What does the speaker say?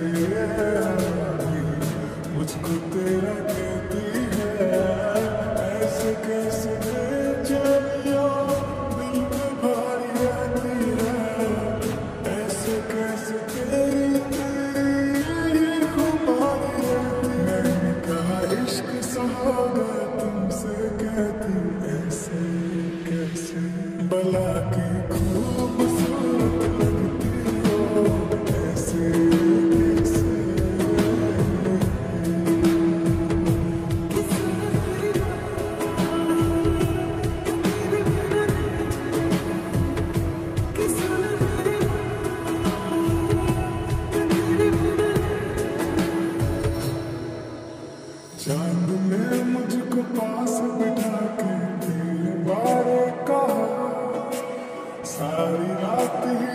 कैसे आई मुझको तेरा कहती है, ऐसे कैसे चलियो दिल पे भारी रहती है, ऐसे कैसे तेरी तेरी खुमारी रहती है। मैंने कहा इश्क सहागा तुमसे कहती, ऐसे कैसे भला की खूबसूरत लगती हो, ऐसे कैसे। चांद ने मुझको पास बिठा के तेरे बारे कहा, सारी रात ही